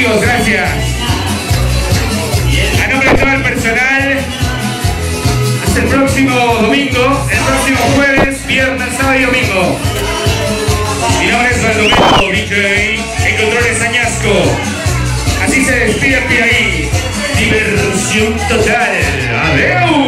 chicos, gracias. A nombre de todo el personal, hasta el próximo domingo, el próximo jueves, viernes, sábado y domingo. Mi nombre es Baldomero, DJ, en controles Añasco. Así se despide ahí. Diversión total. ¡Adeu!